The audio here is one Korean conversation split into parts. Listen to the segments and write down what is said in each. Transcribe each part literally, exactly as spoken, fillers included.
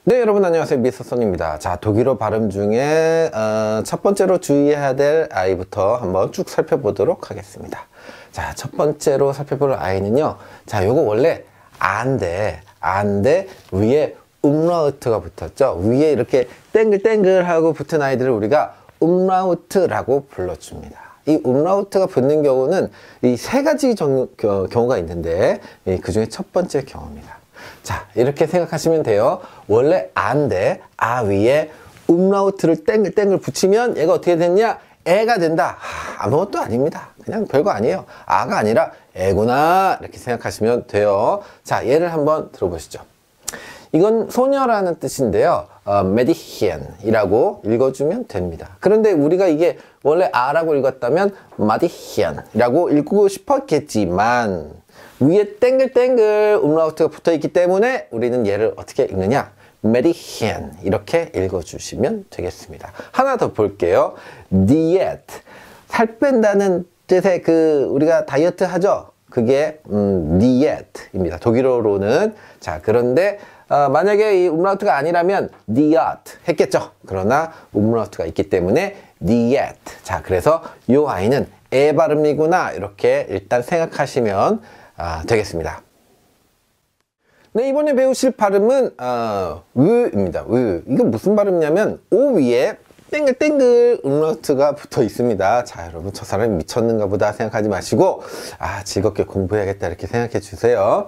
네, 여러분 안녕하세요. 미스터 son입니다. 자, 독일어 발음 중에 어, 첫 번째로 주의해야 될 아이부터 한번 쭉 살펴보도록 하겠습니다. 자, 첫 번째로 살펴볼 아이는요. 자, 요거 원래 안데 안데 위에 umlaut가 붙었죠. 위에 이렇게 땡글땡글하고 붙은 아이들을 우리가 umlaut라고 불러줍니다. 이 umlaut가 붙는 경우는 이 세 가지 정, 겨, 경우가 있는데 그 중에 첫 번째 경우입니다. 자, 이렇게 생각하시면 돼요. 원래 아인데 아 위에 umlaut를 땡글땡글 붙이면 얘가 어떻게 됐냐? 애가 된다. 하, 아무것도 아닙니다. 그냥 별거 아니에요. 아가 아니라 애구나 이렇게 생각하시면 돼요. 자, 얘를 한번 들어보시죠. 이건 소녀라는 뜻인데요. 어, Mädchen이라고 읽어주면 됩니다. 그런데 우리가 이게 원래 아라고 읽었다면 Mädchen이라고 읽고 싶었겠지만 위에 땡글땡글 umlaut가 붙어있기 때문에 우리는 얘를 어떻게 읽느냐? Mädchen 이렇게 읽어주시면 되겠습니다. 하나 더 볼게요. Diet 살 뺀다는 뜻의 그 우리가 다이어트 하죠? 그게 음, Diet입니다. 독일어로는 자 그런데 어, 만약에 이 umlaut가 아니라면 Diet 했겠죠? 그러나 umlaut가 있기 때문에 Diet 자 그래서 이 아이는 애 발음이구나 이렇게 일단 생각하시면 아, 되겠습니다. 네, 이번에 배우실 발음은 어, 으입니다. 으. 이건 무슨 발음이냐면 오 위에 땡글땡글 umlaut가 붙어 있습니다. 자, 여러분 저 사람이 미쳤는가 보다 생각하지 마시고 아, 즐겁게 공부해야겠다 이렇게 생각해 주세요.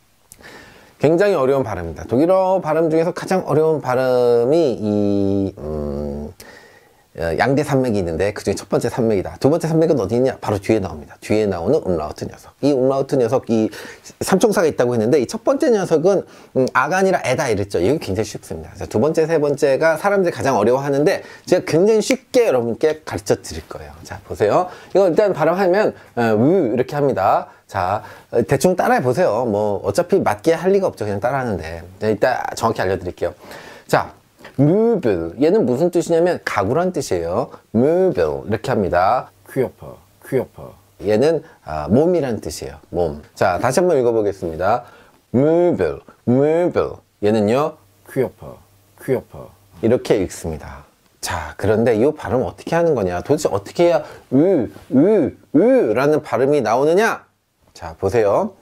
굉장히 어려운 발음입니다. 독일어 발음 중에서 가장 어려운 발음이 이 음, 양대 산맥이 있는데 그 중에 첫 번째 산맥이다. 두 번째 산맥은 어디 있냐? 바로 뒤에 나옵니다. 뒤에 나오는 umlaut 녀석. 이 umlaut 녀석, 이 삼총사가 있다고 했는데 이 첫 번째 녀석은 음, 아가 아니라 애다 이랬죠. 이게 굉장히 쉽습니다. 자, 두 번째, 세 번째가 사람들이 가장 어려워하는데 제가 굉장히 쉽게 여러분께 가르쳐 드릴 거예요. 자, 보세요. 이거 일단 발음하면 어, 우 이렇게 합니다. 자, 대충 따라해 보세요. 뭐 어차피 맞게 할 리가 없죠. 그냥 따라하는데. 네, 이따 정확히 알려드릴게요. 자. möbel 얘는 무슨 뜻이냐면 가구란 뜻이에요. möbel 이렇게 합니다. Körper, Körper 얘는 아, 몸이란 뜻이에요. 몸. 자, 다시 한번 읽어보겠습니다. möbel, möbel 얘는요. Körper, Körper 이렇게 읽습니다. 자, 그런데 이 발음 어떻게 하는 거냐? 도대체 어떻게 해야 으, 으, 으라는 발음이 나오느냐? 자, 보세요.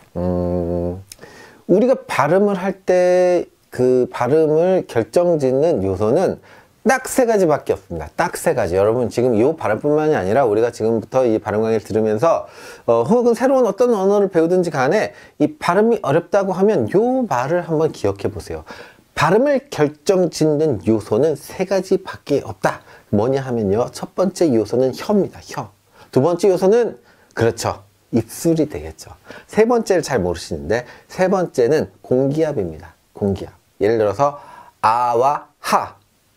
음, 우리가 발음을 할때 그 발음을 결정짓는 요소는 딱 세 가지밖에 없습니다. 딱 세 가지. 여러분 지금 이 발음뿐만이 아니라 우리가 지금부터 이 발음 강의를 들으면서 어, 혹은 새로운 어떤 언어를 배우든지 간에 이 발음이 어렵다고 하면 요 말을 한번 기억해 보세요. 발음을 결정짓는 요소는 세 가지밖에 없다. 뭐냐 하면요. 첫 번째 요소는 혀입니다. 혀. 두 번째 요소는 그렇죠. 입술이 되겠죠. 세 번째를 잘 모르시는데 세 번째는 공기압입니다. 공기압. 예를 들어서 아와 하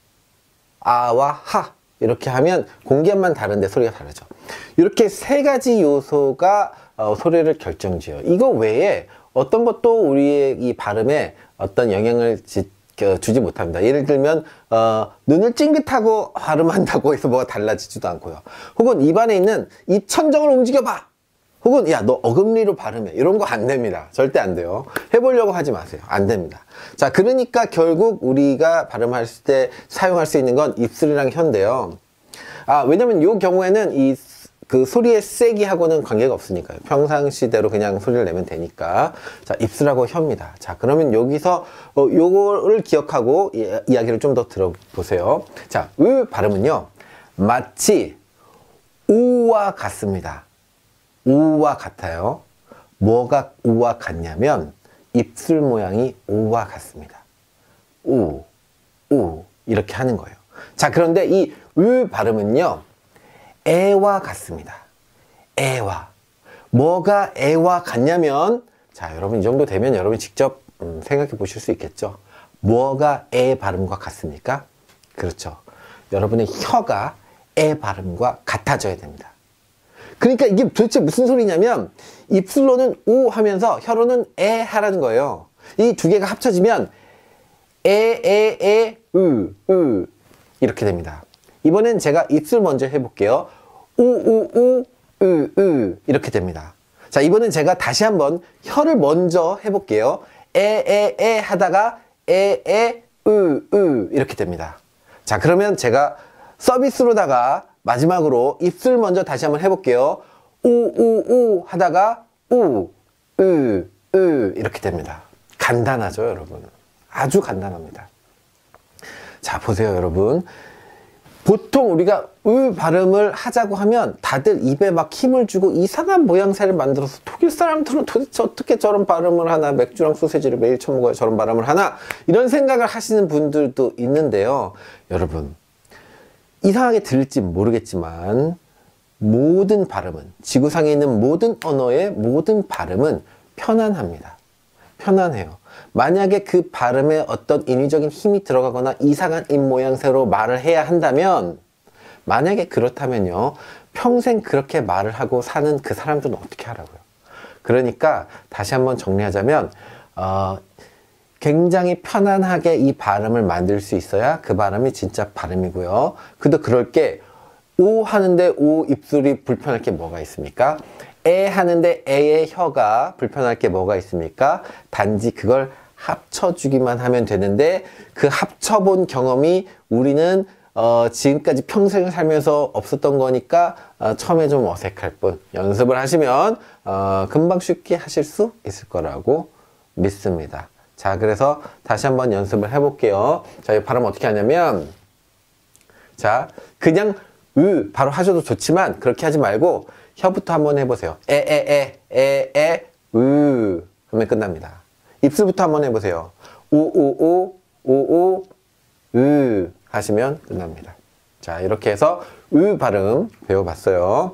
아와 하 이렇게 하면 공기압만 다른데 소리가 다르죠. 이렇게 세 가지 요소가 어, 소리를 결정지어요. 이거 외에 어떤 것도 우리의 이 발음에 어떤 영향을 지, 어, 주지 못합니다. 예를 들면 어, 눈을 찡긋하고 발음한다고 해서 뭐가 달라지지도 않고요. 혹은 입안에 있는 입천정을 움직여봐. 혹은 야 너 어금니로 발음해 이런 거 안 됩니다. 절대 안 돼요. 해보려고 하지 마세요. 안 됩니다. 자, 그러니까 결국 우리가 발음할 때 사용할 수 있는 건 입술이랑 혀인데요. 아, 왜냐면 이 경우에는 이 그 소리의 세기하고는 관계가 없으니까요. 평상시대로 그냥 소리를 내면 되니까. 자, 입술하고 혀입니다. 자, 그러면 여기서 어, 요거를 기억하고 이, 이야기를 좀 더 들어보세요. 자, 으 발음은요 마치 우와 같습니다. 우와 같아요. 뭐가 우와 같냐면 입술 모양이 우와 같습니다. 우, 우 이렇게 하는 거예요. 자, 그런데 이 으 발음은요 애와 같습니다. 애와. 뭐가 애와 같냐면 자, 여러분 이 정도 되면 여러분 직접 음, 생각해 보실 수 있겠죠. 뭐가 애 발음과 같습니까? 그렇죠. 여러분의 혀가 애 발음과 같아져야 됩니다. 그러니까 이게 도대체 무슨 소리냐면 입술로는 우 하면서 혀로는 에 하라는 거예요. 이 두 개가 합쳐지면 에, 에, 에, 으, 으 이렇게 됩니다. 이번엔 제가 입술 먼저 해볼게요. 우, 우, 우, 으, 으 이렇게 됩니다. 자, 이번엔 제가 다시 한번 혀를 먼저 해볼게요. 에, 에, 에 하다가 에, 에, 으, 으 이렇게 됩니다. 자, 그러면 제가 서비스로다가 마지막으로 입술 먼저 다시 한번 해볼게요. 오, 오, 오 하다가 우, 으, 으 이렇게 됩니다. 간단하죠, 여러분? 아주 간단합니다. 자, 보세요, 여러분. 보통 우리가 으 발음을 하자고 하면 다들 입에 막 힘을 주고 이상한 모양새를 만들어서 독일 사람들은 도대체 어떻게 저런 발음을 하나, 맥주랑 소세지를 매일 처먹어야 저런 발음을 하나, 이런 생각을 하시는 분들도 있는데요. 여러분, 이상하게 들릴지 모르겠지만 모든 발음은, 지구상에 있는 모든 언어의 모든 발음은 편안합니다. 편안해요. 만약에 그 발음에 어떤 인위적인 힘이 들어가거나 이상한 입 모양새로 말을 해야 한다면, 만약에 그렇다면요, 평생 그렇게 말을 하고 사는 그 사람들은 어떻게 하라고요? 그러니까 다시 한번 정리하자면 어, 굉장히 편안하게 이 발음을 만들 수 있어야 그 발음이 진짜 발음이고요. 그래도 그럴 게 오 하는데 오 입술이 불편할 게 뭐가 있습니까? 에 하는데 에의 혀가 불편할 게 뭐가 있습니까? 단지 그걸 합쳐주기만 하면 되는데, 그 합쳐본 경험이 우리는 어, 지금까지 평생을 살면서 없었던 거니까 어, 처음에 좀 어색할 뿐, 연습을 하시면 어, 금방 쉽게 하실 수 있을 거라고 믿습니다. 자, 그래서 다시 한번 연습을 해볼게요. 자, 이 발음 어떻게 하냐면, 자, 그냥 으 바로 하셔도 좋지만 그렇게 하지 말고 혀부터 한번 해보세요. 에, 에, 에, 에, 에, 으 하면 끝납니다. 입술부터 한번 해보세요. 오, 오, 오, 오, 오, 으 하시면 끝납니다. 자, 이렇게 해서 으 발음 배워봤어요.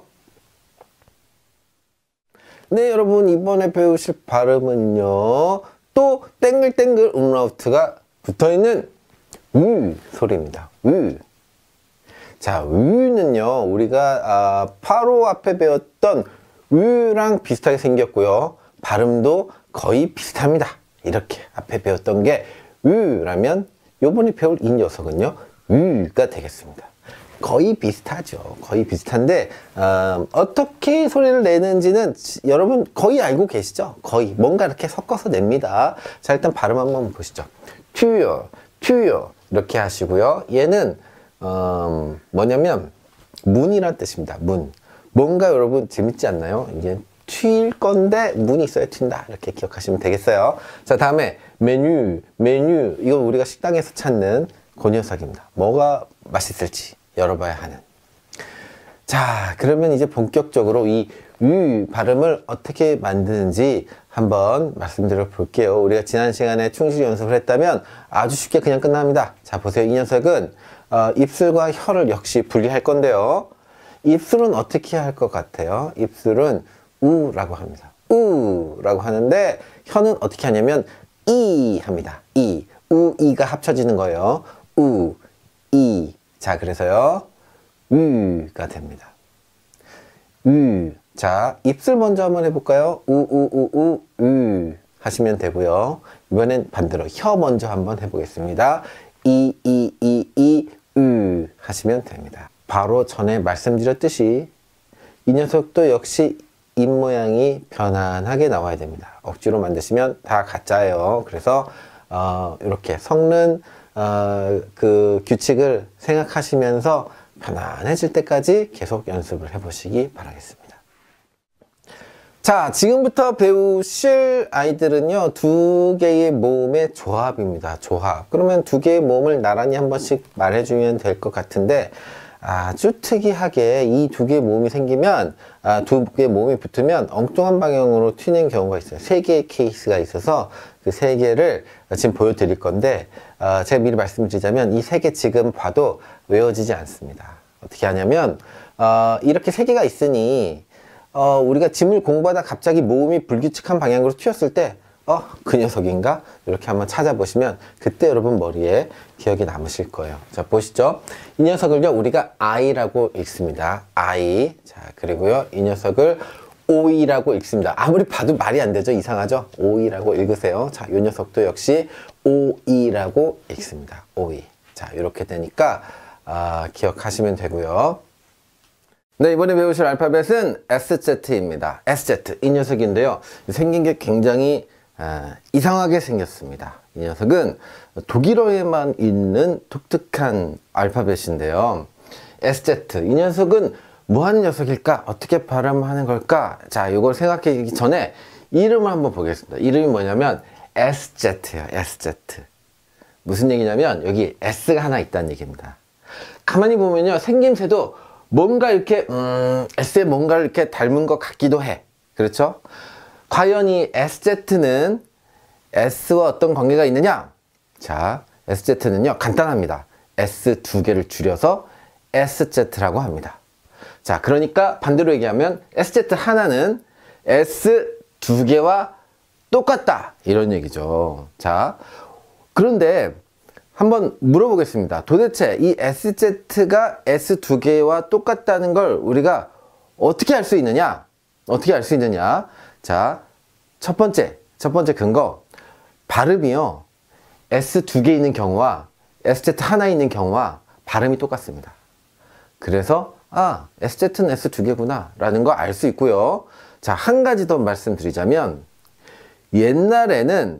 네, 여러분, 이번에 배우실 발음은요, 또 땡글땡글 음라우트가 붙어있는 으 소리입니다. 으. 자, 으는요, 우리가 아, 바로 앞에 배웠던 으랑 비슷하게 생겼고요, 발음도 거의 비슷합니다. 이렇게 앞에 배웠던 게 으라면 요번에 배울 이 녀석은요, 으가 되겠습니다. 거의 비슷하죠. 거의 비슷한데 어, 어떻게 소리를 내는지는 여러분 거의 알고 계시죠? 거의 뭔가 이렇게 섞어서 냅니다. 자, 일단 발음 한번 보시죠. 튜요, 튜요 이렇게 하시고요. 얘는 어, 뭐냐면 문이란 뜻입니다. 문. 뭔가 여러분 재밌지 않나요? 이게 튈 건데 문이 있어야 튄다, 이렇게 기억하시면 되겠어요. 자, 다음에 메뉴. 메뉴, 이건 우리가 식당에서 찾는 그 녀석입니다. 뭐가 맛있을지 열어봐야 하는. 자, 그러면 이제 본격적으로 이 유 발음을 어떻게 만드는지 한번 말씀드려 볼게요. 우리가 지난 시간에 충실히 연습을 했다면 아주 쉽게 그냥 끝납니다. 자, 보세요. 이 녀석은 어, 입술과 혀를 역시 분리할 건데요. 입술은 어떻게 할 것 같아요? 입술은 우라고 합니다. 우라고 하는데 혀는 어떻게 하냐면 이 합니다. 이. 우, 이가 합쳐지는 거예요. 우, 이. 자, 그래서요, 우가 됩니다. 우. 자, 입술 먼저 한번 해볼까요? 우, 우, 우, 우, 우 하시면 되고요. 이번엔 반대로 혀 먼저 한번 해보겠습니다. 이, 이, 이, 이, 우 하시면 됩니다. 바로 전에 말씀드렸듯이 이 녀석도 역시 입 모양이 편안하게 나와야 됩니다. 억지로 만드시면 다 가짜예요. 그래서 어, 이렇게 섞는 어, 그 규칙을 생각하시면서 편안해질 때까지 계속 연습을 해보시기 바라겠습니다. 자, 지금부터 배우실 아이들은요, 두 개의 모음의 조합입니다. 조합. 그러면 두 개의 모음을 나란히 한 번씩 말해주면 될 것 같은데, 아주 특이하게 이 두 개의 모음이 생기면, 아, 두 개의 모음이 붙으면 엉뚱한 방향으로 튀는 경우가 있어요. 세 개의 케이스가 있어서 그 세 개를 지금 보여드릴 건데, 어, 제가 미리 말씀드리자면 이 세 개 지금 봐도 외워지지 않습니다. 어떻게 하냐면, 어, 이렇게 세 개가 있으니, 어, 우리가 지문을 공부하다 갑자기 모음이 불규칙한 방향으로 튀었을 때, 어, 그 녀석인가? 이렇게 한번 찾아보시면 그때 여러분 머리에 기억이 남으실 거예요. 자, 보시죠. 이 녀석을요, 우리가 I라고 읽습니다. I. 자, 그리고요, 이 녀석을 O이라고 읽습니다. 아무리 봐도 말이 안 되죠? 이상하죠? O이라고 읽으세요. 자, 이 녀석도 역시 O이라고 읽습니다. O이. 자, 이렇게 되니까, 아, 기억하시면 되고요. 네, 이번에 배우실 알파벳은 에스제트입니다. 에스제트, 이 녀석인데요. 생긴 게 굉장히 아, 이상하게 생겼습니다. 이 녀석은 독일어에만 있는 독특한 알파벳인데요. 에스제트. 이 녀석은 뭐 하는 녀석일까? 어떻게 발음하는 걸까? 자, 이걸 생각하기 전에 이름을 한번 보겠습니다. 이름이 뭐냐면 에스제트예요. 에스제트. 무슨 얘기냐면 여기 S가 하나 있다는 얘기입니다. 가만히 보면요, 생김새도 뭔가 이렇게 음, S에 뭔가를 이렇게 닮은 것 같기도 해. 그렇죠? 과연 이 에스제트는 S와 어떤 관계가 있느냐? 자, 에스제트는요 간단합니다. S 두 개를 줄여서 에스제트라고 합니다. 자, 그러니까 반대로 얘기하면 에스제트 하나는 S 두 개와 똑같다, 이런 얘기죠. 자, 그런데 한번 물어보겠습니다. 도대체 이 에스제트가 S 두 개와 똑같다는 걸 우리가 어떻게 알 수 있느냐? 어떻게 알 수 있느냐? 자, 첫 번째, 첫 번째 근거. 발음이요, S 두 개 있는 경우와 에스제트 하나 있는 경우와 발음이 똑같습니다. 그래서 아, 에스제트는 S 두 개구나 라는 거 알 수 있고요. 자, 한 가지 더 말씀드리자면 옛날에는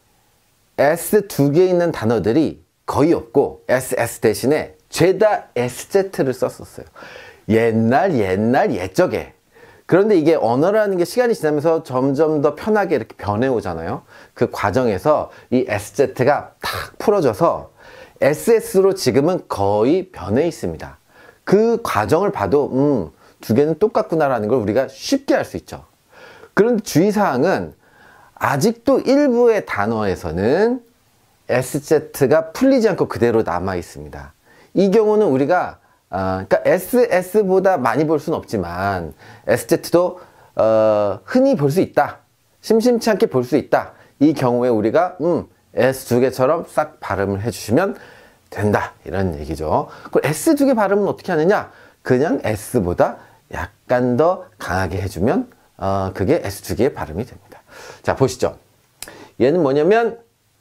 S 두 개 있는 단어들이 거의 없고 에스에스 대신에 죄다 에스제트를 썼었어요. 옛날 옛날 옛적에. 그런데 이게 언어라는 게 시간이 지나면서 점점 더 편하게 이렇게 변해오잖아요. 그 과정에서 이 에스제트가 탁 풀어져서 에스에스로 지금은 거의 변해 있습니다. 그 과정을 봐도 음, 두 개는 똑같구나라는 걸 우리가 쉽게 알 수 있죠. 그런데 주의사항은 아직도 일부의 단어에서는 에스제트가 풀리지 않고 그대로 남아 있습니다. 이 경우는 우리가 어, 그러니까 에스에스보다 많이 볼 수는 없지만 에스제트도 어, 흔히 볼 수 있다. 심심치 않게 볼 수 있다. 이 경우에 우리가 음, S 두 개처럼 싹 발음을 해주시면 된다, 이런 얘기죠. 그럼 S 두 개 발음은 어떻게 하느냐? 그냥 S보다 약간 더 강하게 해주면 어, 그게 S 두 개의 발음이 됩니다. 자, 보시죠. 얘는 뭐냐면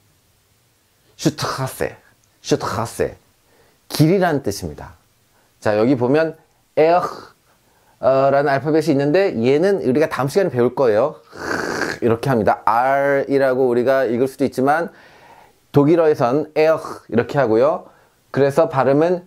슈트하세, 슈트하세, 길이라는 뜻입니다. 자, 여기 보면 에어 라는 알파벳이 있는데 얘는 우리가 다음 시간에 배울 거예요. 이렇게 합니다. R이라고 우리가 읽을 수도 있지만 독일어에선 에어 이렇게 하고요. 그래서 발음은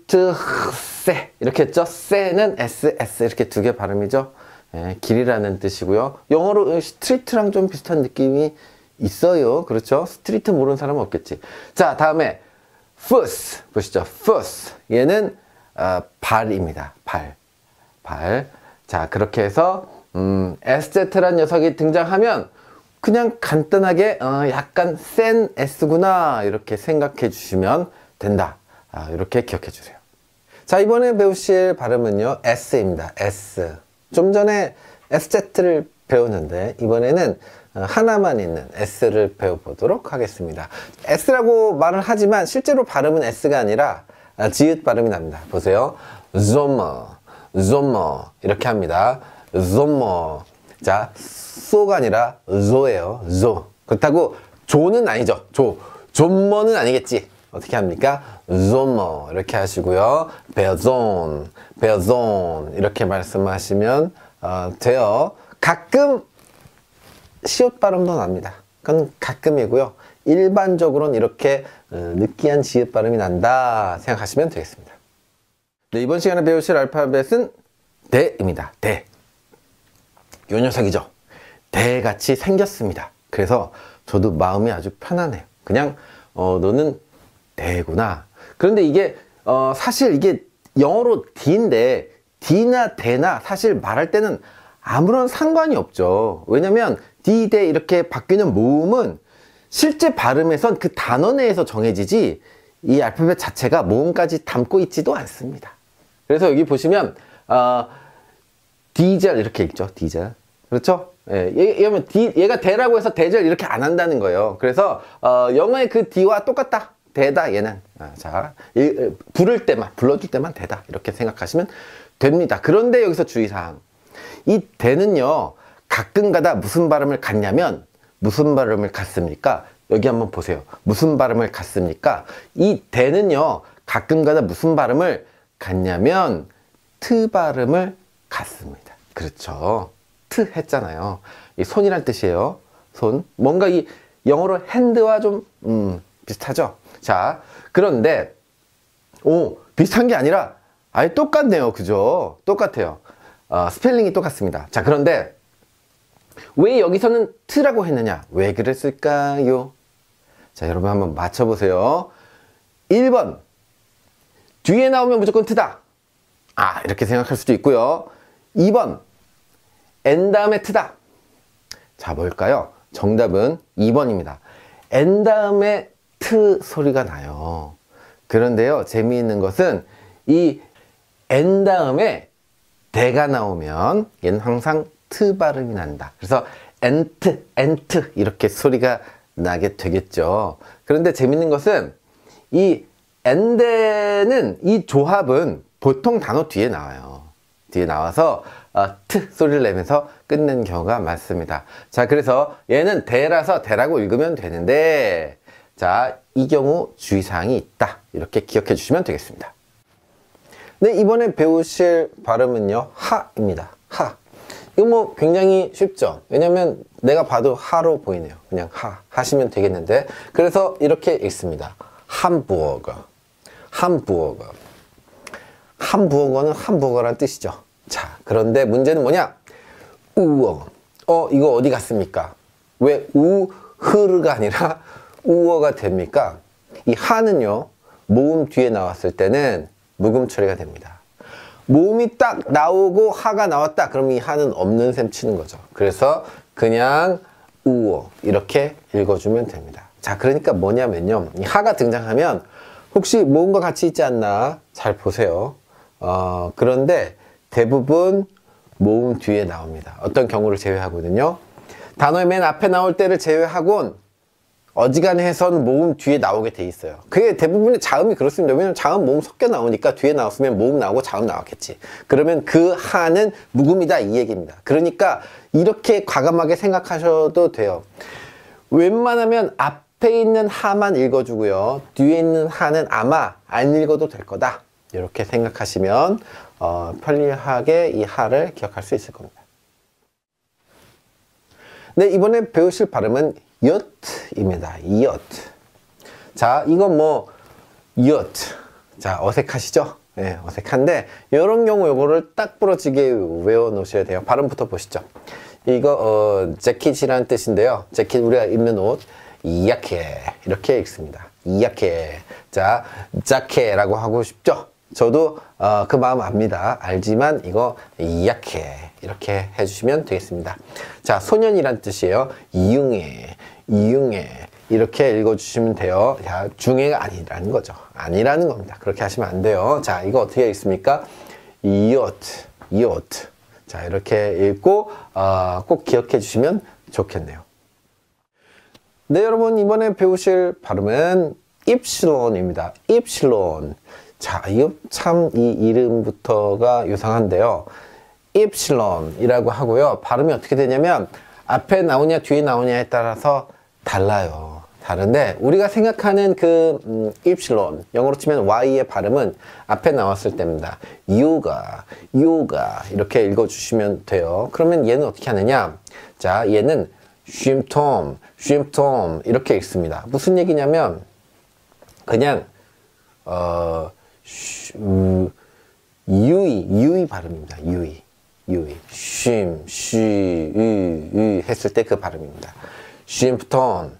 슈트세 이렇게 했죠. 세는 S, S 이렇게 두 개 발음이죠. 예, 길이라는 뜻이고요. 영어로 스트리트랑 좀 비슷한 느낌이 있어요. 그렇죠? 스트리트 모르는 사람은 없겠지. 자, 다음에 foot 보시죠. foot 얘는 어, 발입니다. 발. 발. 자, 그렇게 해서 음, 에스제트란 녀석이 등장하면 그냥 간단하게 어, 약간 센 S구나 이렇게 생각해 주시면 된다. 아, 이렇게 기억해 주세요. 자, 이번에 배우실 발음은요, S입니다. S. 좀 전에 에스제트를 배웠는데 이번에는 하나만 있는 S를 배워보도록 하겠습니다. S라고 말을 하지만 실제로 발음은 S가 아니라 지읒 발음이 납니다. 보세요. Sommer, Sommer 이렇게 합니다. Sommer. 자, 소가 아니라 zo예요. zo. 그렇다고 조는 아니죠. 조. 존머는 아니겠지. 어떻게 합니까? Sommer 이렇게 하시고요. Person, Person 이렇게 말씀하시면 어, 돼요. 가끔 시옷 발음도 납니다. 그건 가끔이고요. 일반적으로는 이렇게 어, 느끼한 지읒 발음이 난다 생각하시면 되겠습니다. 네, 이번 시간에 배우실 알파벳은 대입니다. 대. 요 녀석이죠. 대같이 생겼습니다. 그래서 저도 마음이 아주 편하네요. 그냥 어, 너는 대구나. 그런데 이게 어, 사실 이게 영어로 D인데 D나 대나 사실 말할 때는 아무런 상관이 없죠. 왜냐면 D, 대 이렇게 바뀌는 모음은 실제 발음에선 그 단어 내에서 정해지지 이 알파벳 자체가 모음까지 담고 있지도 않습니다. 그래서 여기 보시면 어, 디젤 이렇게 읽죠. 디젤. 그렇죠? 예, 얘, 디, 얘가 대라고 해서 대젤 이렇게 안 한다는 거예요. 그래서 어, 영어의 그 D와 똑같다. 대다 얘는. 아, 자, 이, 부를 때만, 불러줄 때만 대다. 이렇게 생각하시면 됩니다. 그런데 여기서 주의사항. 이 대는요, 가끔가다 무슨 발음을 갖냐면 무슨 발음을 갖습니까? 여기 한번 보세요. 무슨 발음을 갖습니까? 이 대는요, 가끔가다 무슨 발음을 갖냐면 트 발음을 갖습니다. 그렇죠. 트 했잖아요. 이 손이란 뜻이에요. 손. 뭔가 이 영어로 핸드와 좀 음, 비슷하죠. 자, 그런데 오, 비슷한 게 아니라 아예 똑같네요. 그죠? 똑같아요. 어, 스펠링이 똑같습니다. 자, 그런데 왜 여기서는 트라고 했느냐? 왜 그랬을까요? 자, 여러분 한번 맞춰보세요. 일 번, 뒤에 나오면 무조건 트다. 아, 이렇게 생각할 수도 있고요. 이 번, N 다음에 트다. 자, 뭘까요? 정답은 이 번입니다. N 다음에 트 소리가 나요. 그런데요, 재미있는 것은 이 N 다음에 대가 나오면 얘는 항상 트 발음이 난다. 그래서 엔트, 엔트 이렇게 소리가 나게 되겠죠. 그런데 재밌는 것은 이 엔대는 이 조합은 보통 단어 뒤에 나와요. 뒤에 나와서 어, 트 소리를 내면서 끝낸 경우가 많습니다. 자, 그래서 얘는 대라서 대라고 읽으면 되는데, 자, 이 경우 주의사항이 있다. 이렇게 기억해 주시면 되겠습니다. 네, 이번에 배우실 발음은요, 하입니다. 하. 이거 뭐 굉장히 쉽죠. 왜냐면 내가 봐도 하로 보이네요. 그냥 하 하시면 되겠는데, 그래서 이렇게 읽습니다. 함부어거, 함부어거. 함부어거는 함부어거란 뜻이죠. 자, 그런데 문제는 뭐냐? 우어. 어, 이거 어디 갔습니까? 왜 우흐르가 아니라 우어가 됩니까? 이 하는요, 모음 뒤에 나왔을 때는 묵음 처리가 됩니다. 모음이 딱 나오고 하가 나왔다. 그럼 이 하는 없는 셈 치는 거죠. 그래서 그냥 우어 이렇게 읽어주면 됩니다. 자, 그러니까 뭐냐면요, 이 하가 등장하면 혹시 모음과 같이 있지 않나 잘 보세요. 어, 그런데 대부분 모음 뒤에 나옵니다. 어떤 경우를 제외하거든요. 단어의 맨 앞에 나올 때를 제외하곤 어지간해선 모음 뒤에 나오게 돼 있어요. 그게 대부분의 자음이 그렇습니다. 왜냐면 자음 모음 섞여 나오니까 뒤에 나왔으면 모음 나오고 자음 나왔겠지. 그러면 그 하는 묵음이다 이 얘기입니다. 그러니까 이렇게 과감하게 생각하셔도 돼요. 웬만하면 앞에 있는 하만 읽어주고요, 뒤에 있는 하는 아마 안 읽어도 될 거다. 이렇게 생각하시면 어, 편리하게 이 하를 기억할 수 있을 겁니다. 네, 이번에 배우실 발음은 엿입니다. 엿. 자, 이건 뭐 엿. 자, 어색하시죠? 네, 어색한데 이런 경우 요거를 딱 부러지게 외워 놓으셔야 돼요. 발음부터 보시죠. 이거 어, 재킷이라는 뜻인데요. 재킷, 우리가 입는 옷, 야케 이렇게 읽습니다. 야케. 자, 자케라고 하고 싶죠? 저도 어, 그 마음 압니다. 알지만 이거 야케 이렇게 해주시면 되겠습니다. 자, 소년이란 뜻이에요. 이응애, 이응애 이렇게 읽어주시면 돼요. 자, 중애가 아니라는 거죠. 아니라는 겁니다. 그렇게 하시면 안 돼요. 자, 이거 어떻게 읽습니까? 이엇, 이엇. 자, 이렇게 읽고 어, 꼭 기억해 주시면 좋겠네요. 네, 여러분 이번에 배우실 발음은 입실론입니다. 입실론. 자, 이거 참 이 이름부터가 유상한데요. 입실론이라고 하고요. 발음이 어떻게 되냐면 앞에 나오냐 뒤에 나오냐에 따라서 달라요. 다른데 우리가 생각하는 그 음, 입실론, 영어로 치면 Y의 발음은 앞에 나왔을 때입니다. 요가, 요가 이렇게 읽어주시면 돼요. 그러면 얘는 어떻게 하느냐? 자, 얘는 쉼톰, 쉼톰 이렇게 읽습니다. 무슨 얘기냐면 그냥 어 쉬, 음, 유이, 유이 발음입니다. 유이, 유이. 쉼, 쉬, 유, 유 했을 때 그 발음입니다. 쉼톤.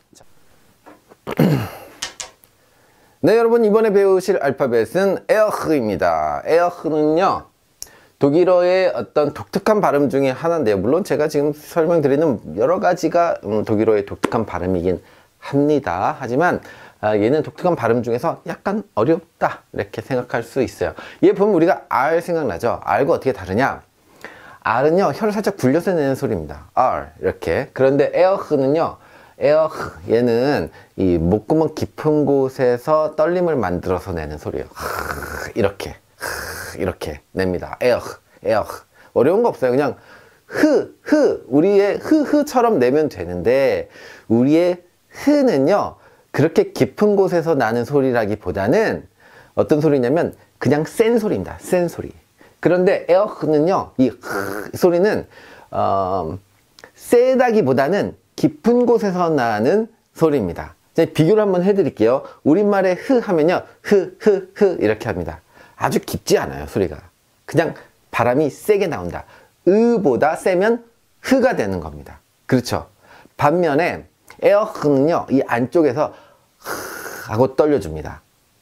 네, 여러분 이번에 배우실 알파벳은 에어흐입니다. 에어흐는요, 독일어의 어떤 독특한 발음 중에 하나인데요. 물론 제가 지금 설명드리는 여러 가지가 음, 독일어의 독특한 발음이긴 합니다. 하지만 아, 얘는 독특한 발음 중에서 약간 어렵다 이렇게 생각할 수 있어요. 얘 보면 우리가 R 생각나죠? R과 어떻게 다르냐? R은요, 혀를 살짝 굴려서 내는 소리입니다. R 이렇게. 그런데 에어흐는요, 에어흐 얘는 이 목구멍 깊은 곳에서 떨림을 만들어서 내는 소리예요. 이렇게 이렇게 냅니다. 에어흐, 에어흐. 어려운 거 없어요. 그냥 흐, 흐, 우리의 흐흐처럼 내면 되는데 우리의 흐는요, 그렇게 깊은 곳에서 나는 소리라기보다는 어떤 소리냐면 그냥 센 소리입니다. 센 소리. 그런데 에어흐는요, 이 소리는 어, 세다기보다는 깊은 곳에서 나는 소리입니다. 이제 비교를 한번 해드릴게요. 우리말에 흐 하면요, 흐, 흐, 흐 이렇게 합니다. 아주 깊지 않아요, 소리가. 그냥 바람이 세게 나온다. 으보다 세면 흐가 되는 겁니다. 그렇죠? 반면에 에어흐는요, 이 안쪽에서 흐 하고 떨려줍니다.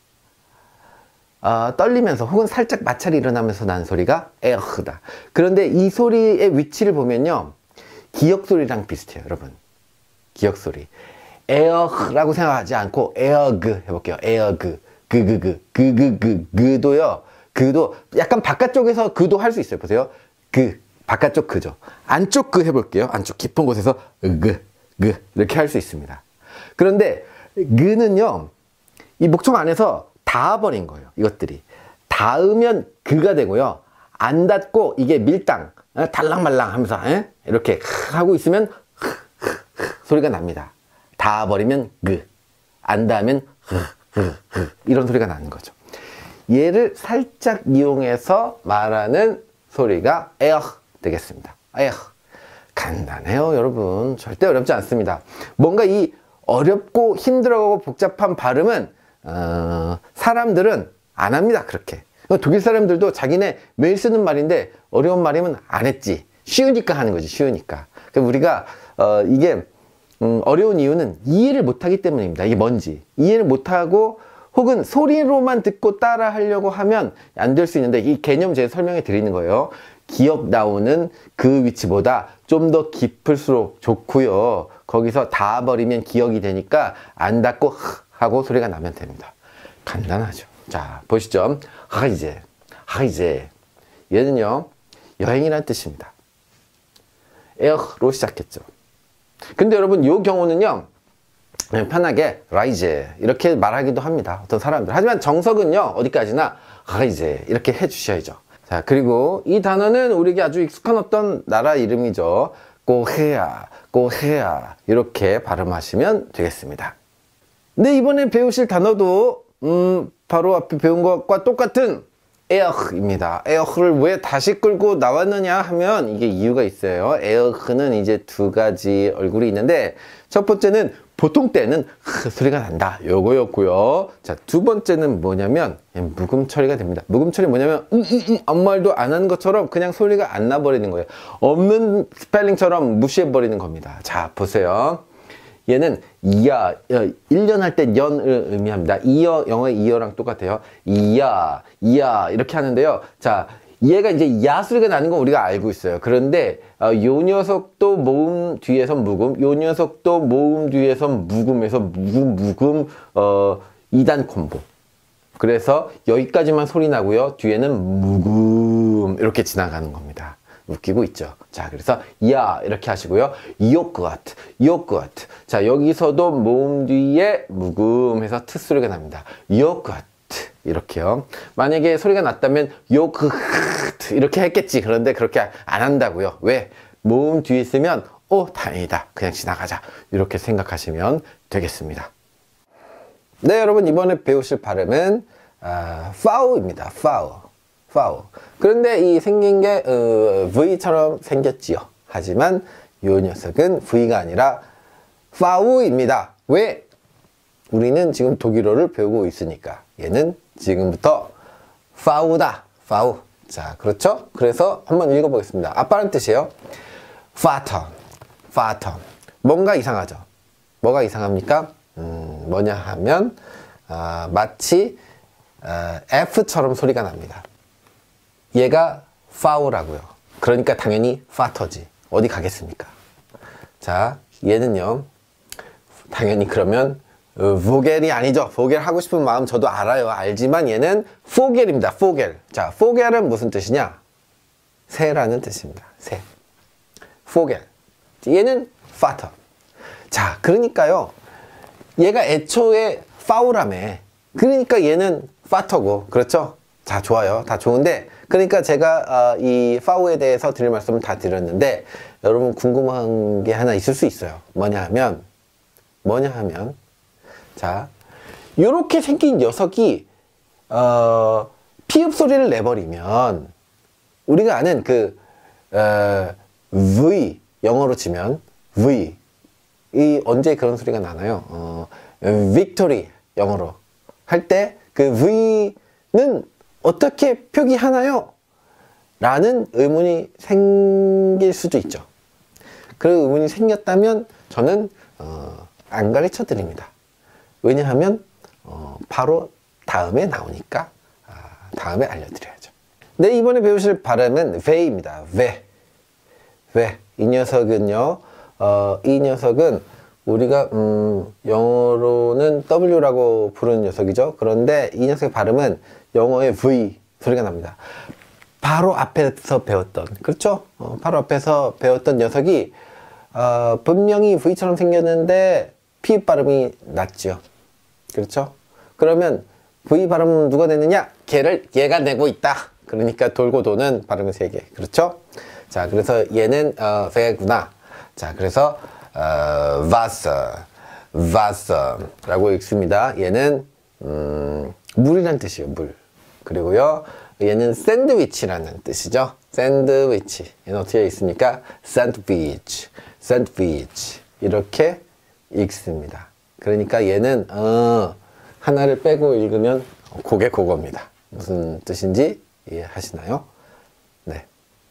어, 떨리면서 혹은 살짝 마찰이 일어나면서 나는 소리가 에어흐다. 그런데 이 소리의 위치를 보면요, 기역 소리랑 비슷해요, 여러분. 기역 소리. 에어흐라고 생각하지 않고 에어그 해볼게요. 에어그, 그그그, 그그그, 그도요. 그도 약간 바깥쪽에서 그도 할 수 있어요. 보세요. 그 바깥쪽 그죠. 안쪽 그 해볼게요. 안쪽 깊은 곳에서 그, 그 이렇게 할 수 있습니다. 그런데 그는요, 이 목청 안에서 닿아버린 거예요. 이것들이 닿으면 그가 되고요. 안 닿고 이게 밀당, 달랑말랑 하면서 에? 이렇게 하고 있으면 소리가 납니다. 닿아버리면 그, 안 닿으면 흐, 흐, 흐 이런 소리가 나는 거죠. 얘를 살짝 이용해서 말하는 소리가 에어 되겠습니다. 에어. 간단해요, 여러분. 절대 어렵지 않습니다. 뭔가 이 어렵고 힘들어하고 복잡한 발음은 어, 사람들은 안 합니다. 그렇게. 독일 사람들도 자기네 매일 쓰는 말인데 어려운 말이면 안 했지. 쉬우니까 하는 거지. 쉬우니까. 그러니까 우리가 어, 이게 음, 어려운 이유는 이해를 못하기 때문입니다. 이게 뭔지 이해를 못하고 혹은 소리로만 듣고 따라 하려고 하면 안 될 수 있는데, 이 개념 제가 설명해 드리는 거예요. 기억 나오는 그 위치보다 좀 더 깊을수록 좋고요. 거기서 닿아버리면 기억이 되니까 안 닿고 흐 하고 소리가 나면 됩니다. 간단하죠. 자, 보시죠. 하이제, 하이제. 얘는요, 여행이라는 뜻입니다. 에어로 시작했죠. 근데 여러분, 이 경우는요, 그냥 편하게 라이제 이렇게 말하기도 합니다. 어떤 사람들. 하지만 정석은요, 어디까지나 하이제 이렇게 해주셔야죠. 자, 그리고 이 단어는 우리에게 아주 익숙한 어떤 나라 이름이죠. 꼬헤야, 꼬헤야 이렇게 발음하시면 되겠습니다. 근데 이번에 배우실 단어도 음, 바로 앞에 배운 것과 똑같은 에어흐입니다. 에어흐를 왜 다시 끌고 나왔느냐 하면 이게 이유가 있어요. 에어흐는 이제 두 가지 얼굴이 있는데, 첫 번째는 보통 때는 흐 소리가 난다, 요거였고요. 자, 두 번째는 뭐냐면 묵음 처리가 됩니다. 묵음 처리 뭐냐면 음, 음, 음, 아무 말도 안 하는 것처럼 그냥 소리가 안 나버리는 거예요. 없는 스펠링처럼 무시해버리는 겁니다. 자, 보세요. 얘는 이야, 일 년 할 때 연을 의미합니다. 이어, 영어의 이어랑 똑같아요. 이야, 이야 이렇게 하는데요. 자, 얘가 이제 야 소리가 나는 건 우리가 알고 있어요. 그런데 어, 요 녀석도 모음 뒤에서 묵음, 요 녀석도 모음 뒤에서 묵음에서 묵음, 묵음, 어, 이 단 콤보. 그래서 여기까지만 소리 나고요. 뒤에는 묵음 이렇게 지나가는 겁니다. 웃기고 있죠. 자, 그래서 야 이렇게 하시고요. 요크와트, 요크와트. 자, 여기서도 모음 뒤에 묵음해서 트 소리가 납니다. 요크와트 이렇게요. 만약에 소리가 났다면 요크와트 이렇게 했겠지. 그런데 그렇게 안 한다고요. 왜? 모음 뒤에 있으면 오, 다행이다, 그냥 지나가자, 이렇게 생각하시면 되겠습니다. 네, 여러분, 이번에 배우실 발음은 아, 파우입니다. 파우. 파우. 그런데 이 생긴 게 어, V처럼 생겼지요. 하지만 이 녀석은 V가 아니라 파우입니다. 왜? 우리는 지금 독일어를 배우고 있으니까. 얘는 지금부터 파우다. 파우. 자, 그렇죠? 그래서 한번 읽어보겠습니다. 아빠란 뜻이에요. Vater. Vater. 뭔가 이상하죠? 뭐가 이상합니까? 음, 뭐냐 하면 아, 마치 아, F처럼 소리가 납니다. 얘가 파우라고요. 그러니까 당연히 파터지. 어디 가겠습니까? 자, 얘는요, 당연히 그러면 어, 보겔이 아니죠. 보겔 하고 싶은 마음 저도 알아요. 알지만 얘는 포겔입니다. 포겔. 자, 포겔은 무슨 뜻이냐? 새라는 뜻입니다. 새. 포겔. 얘는 파터. 자, 그러니까요, 얘가 애초에 파우라며. 그러니까 얘는 파터고, 그렇죠? 자, 좋아요. 다 좋은데, 그러니까 제가 어, 이 파우에 대해서 드릴 말씀을 다 드렸는데, 여러분 궁금한 게 하나 있을 수 있어요. 뭐냐 하면, 뭐냐 하면, 자, 요렇게 생긴 녀석이 어, 피읍 소리를 내버리면 우리가 아는 그 어, V, 영어로 치면 V, 이 언제 그런 소리가 나나요? 어, victory 영어로 할 때 그 V는 어떻게 표기하나요? 라는 의문이 생길 수도 있죠. 그 의문이 생겼다면 저는 어, 안 가르쳐 드립니다. 왜냐하면 어, 바로 다음에 나오니까 아, 다음에 알려드려야죠. 네, 이번에 배우실 발음은 ve입니다. ve. ve. 이 녀석은요. 어, 이 녀석은 우리가 음, 영어로는 W라고 부르는 녀석이죠. 그런데 이 녀석의 발음은 영어의 V 소리가 납니다. 바로 앞에서 배웠던, 그렇죠? 어, 바로 앞에서 배웠던 녀석이 어, 분명히 V처럼 생겼는데 P 발음이 낮죠. 그렇죠? 그러면 V 발음은 누가 내느냐? 걔를 얘가 내고 있다. 그러니까 돌고 도는 발음은 세 개. 그렇죠? 자, 그래서 얘는 어, ve구나. 자, 그래서 어, Wasser, Wasser라고 읽습니다. 얘는 음, 물이란 뜻이에요. 물. 그리고요, 얘는 샌드위치라는 뜻이죠. 샌드위치. 얘는 어떻게 읽습니까? 샌드위치, 샌드위치. 이렇게 읽습니다. 그러니까 얘는 어, 하나를 빼고 읽으면 그게 그겁니다. 무슨 뜻인지 이해하시나요? 네.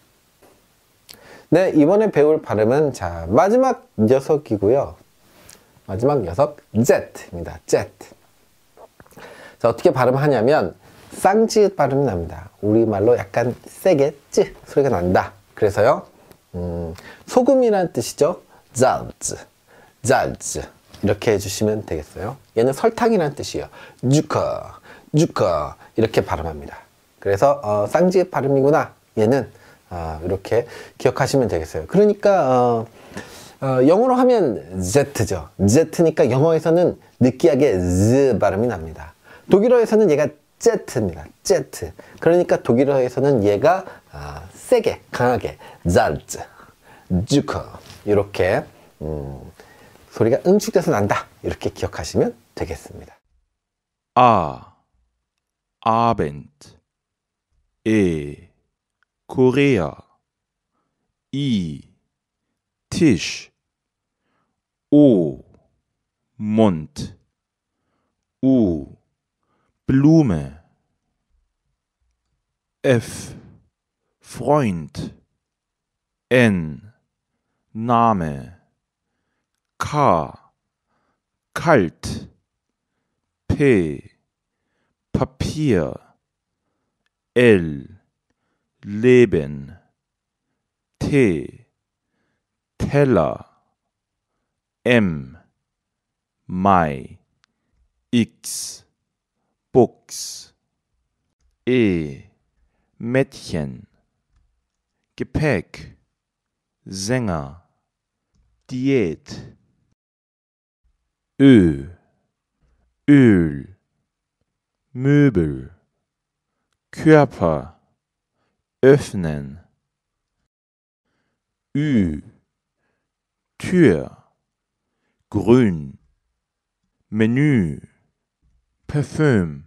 네, 이번에 배울 발음은 자, 마지막 녀석이고요. 마지막 녀석 Z입니다. Z. 자, 어떻게 발음하냐면 쌍지읒 발음이 납니다. 우리말로 약간 세게 찌 소리가 난다. 그래서요, 음, 소금이란 뜻이죠. Salz, Salz 이렇게 해주시면 되겠어요. 얘는 설탕이란 뜻이에요. Zucker, Zucker 이렇게 발음합니다. 그래서 어, 쌍지읒 발음이구나. 얘는 어, 이렇게 기억하시면 되겠어요. 그러니까 어, 어, 영어로 하면 Z죠. Z니까 영어에서는 느끼하게 Z 발음이 납니다. 독일어에서는 얘가 Z입니다. Z. 그러니까 독일어에서는 얘가 아, 세게, 강하게 Salz, Zucker 이렇게 음, 소리가 응축돼서 난다. 이렇게 기억하시면 되겠습니다. A. Abend. E. Korea. I. Tisch. O. Mund. U. Blume. F. Freund. N. Name. K. Kalt. P. Papier. L. Leben. T. Teller. M. Mai. X. Buchs. E. Mädchen. Gepäck. Sänger. Diät. Ö. Öl. Möbel. Körper. Öffnen. Ü. Tür. Grün. Menü. Parfüm.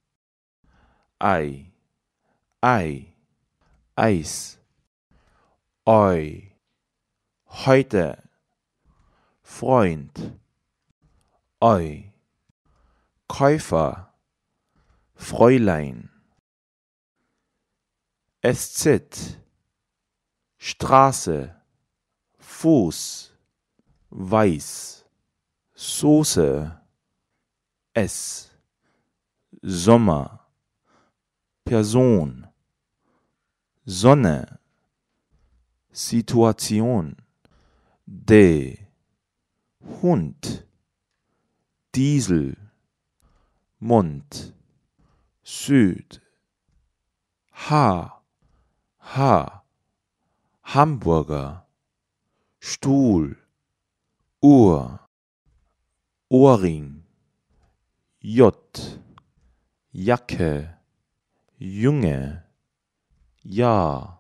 Ei. Ei. Eis. Eu. Heute. Freund. Eu. Käufer. Fräulein. Sz. Straße. Fuß. Weiß. Soße. S. Sommer. Person. Sonne. Situation. D. Hund. Diesel. Mund. Süd. H. H. Hamburger. Stuhl. Uhr. Ohrring. J. Jacke. Junge. Ja.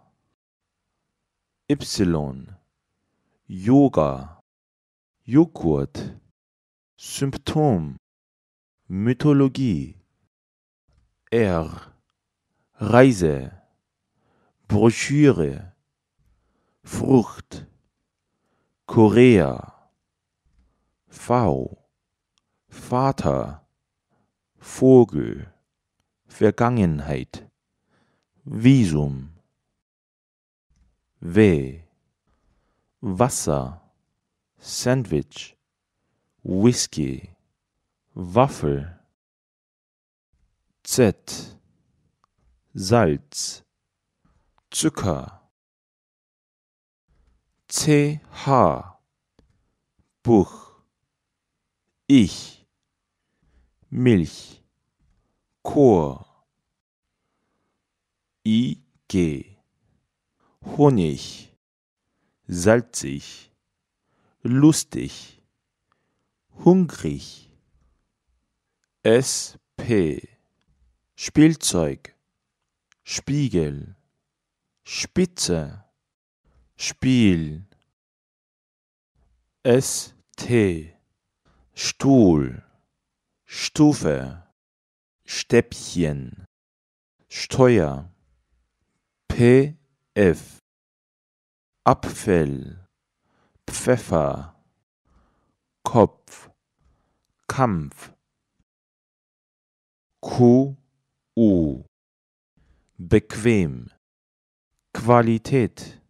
Y. Yoga. Joghurt. Symptom. Mythologie. R. Reise. Broschüre. Frucht. Korea. V, Vater, Vogel, Vergangenheit, Visum, W, Wasser, Sandwich, Whisky, Waffel, Z, Salz, Zucker, C H, Buch, Ich, Milch, Chor, I G, Honig, salzig, lustig, hungrig, S P, Spielzeug, Spiegel, Spitze, Spiel, S T, Stuhl, Stufe, Stäbchen, Steuer, P F, Apfel, Pfeffer, Kopf, Kampf, Q U, bequem, Qualität,